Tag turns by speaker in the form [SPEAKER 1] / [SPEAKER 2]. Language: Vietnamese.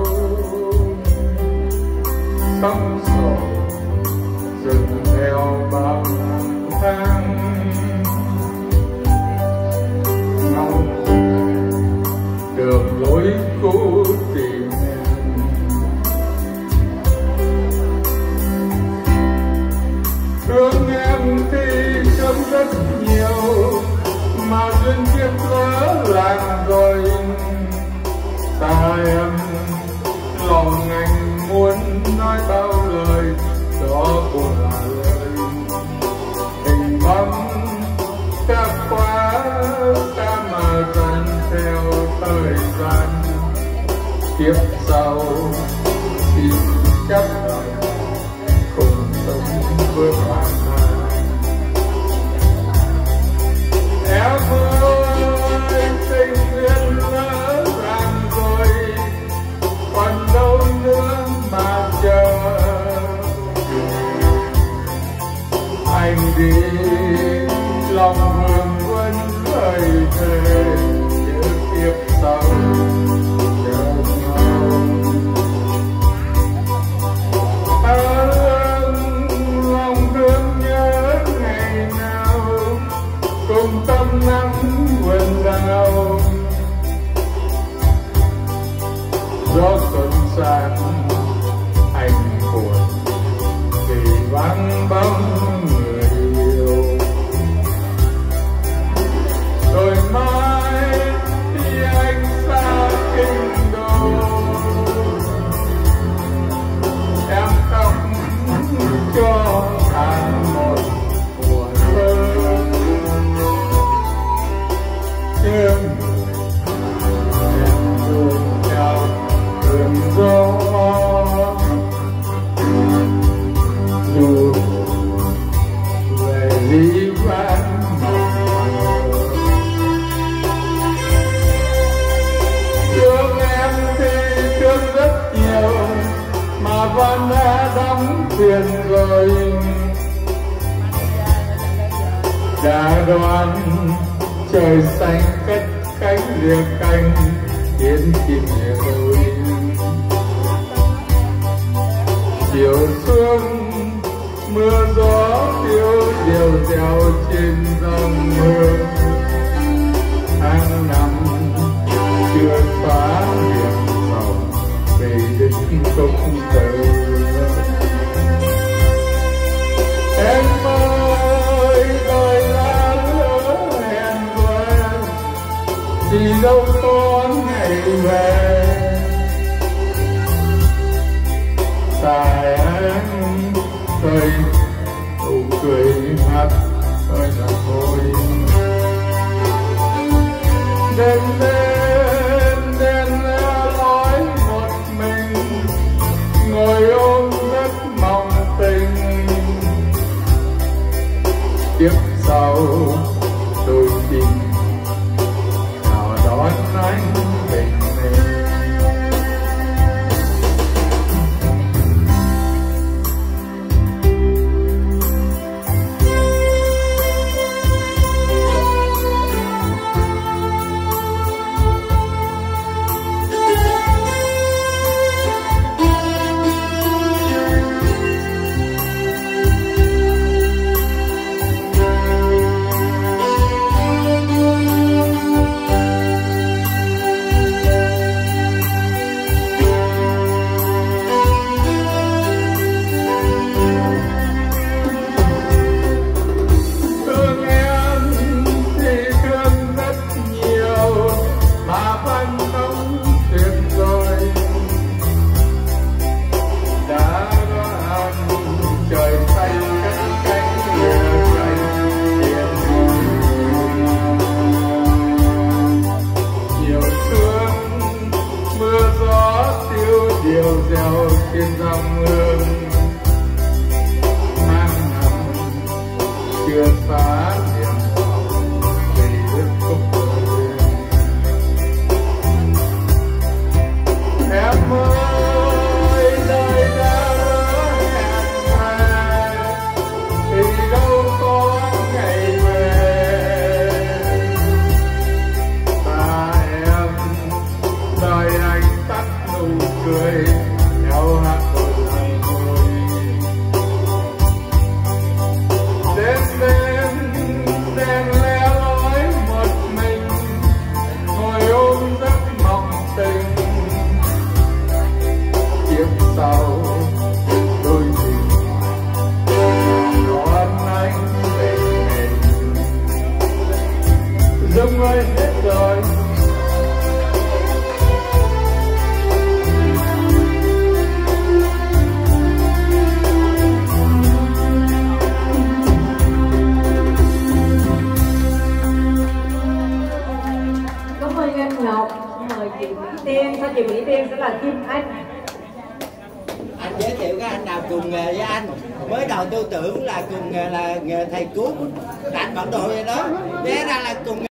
[SPEAKER 1] sóng sổ dừng theo bao tháng ngóng đường lối cũ tìm thương em thì thương rất nhiều mà duyên kiếp lỡ làng rồi ta em lòng anh muốn nói bao lời đó cũng là lời hình bóng ta quá ta mà dần theo thời gian kiếp sau thì chắc cùng sống với bạn em ơi tình duyên lỡ làng rồi còn đâu nữa mà chờ anh đi lòng hương vẫn lời thề nhớ kiếp sau chờ lòng thương nhớ ngày nào cùng tâm nắng vườn đào gió xuân sang anh buồn vì vắng bóng người yêu rồi mai khi anh xa kinh đô em khóc cho tàn một mùa thơ em luôn theo cơn gió dù về lý vãn thương em thì thương rất nhiều mà vẫn đã đóng thuyền rồi đã đoán trời xanh cất cánh liệt cánh khiến chim đôi chiều xuống mưa gió tiêu diều dèo trên dòng hương tháng năm chưa phá miệng lòng về đích không tới em ơi đời lá lỡ hẹn quen thì đâu có ngày về tại anh thời nụ cười hát thời là thôi đêm đêm đêm nói một mình ngồi ôm rất mong tình kiếp sau đôi tình nào đón anh bình minh diều dèo trên dòng hương mang năm chưa phá niềm vọng vì ước khúc em ơi đời đã hẹn hò thì đâu có ngày về ta em đời anh tắt nụ cười theo hát một hàng người. Đêm lẻ loi một mình ngồi ôm giấc mộng tình. Kiếp sau đôi tình đón anh về mình. Giông ơi hết rồi.
[SPEAKER 2] Cảm ơn anh Ngọc. Mời chị Mỹ Tiên. Sau chị Mỹ Tiên sẽ là Kim Anh.
[SPEAKER 3] Anh giới thiệu cái anh nào cùng nghề với anh. Mới đầu tôi tưởng là cùng nghề là nghề thầy cúng, đánh bản đồ vậy đó, té ra là cùng nghề.